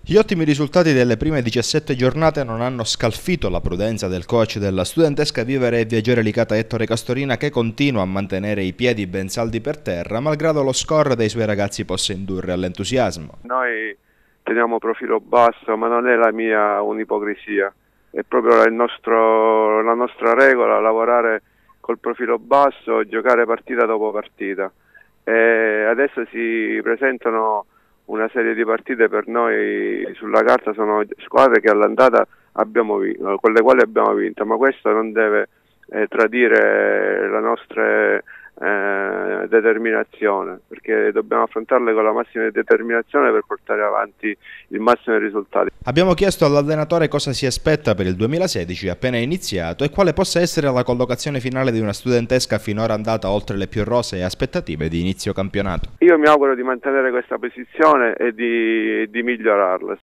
Gli ottimi risultati delle prime 17 giornate non hanno scalfito la prudenza del coach della studentesca Vivere e Viaggiare Licata Ettore Castorina, che continua a mantenere i piedi ben saldi per terra, malgrado lo score dei suoi ragazzi possa indurre all'entusiasmo. Noi teniamo profilo basso, ma non è la mia un'ipocrisia, è proprio la nostra regola, lavorare col profilo basso, giocare partita dopo partita. E adesso si presentano una serie di partite per noi sulla carta, sono squadre che all'andata abbiamo vinto, con le quali abbiamo vinto, ma questo non deve tradire la nostra determinazione, perché dobbiamo affrontarle con la massima determinazione per portare avanti il massimo dei risultati. Abbiamo chiesto all'allenatore cosa si aspetta per il 2016 appena iniziato e quale possa essere la collocazione finale di una studentesca finora andata oltre le più rosee aspettative di inizio campionato. Io mi auguro di mantenere questa posizione e di migliorarla.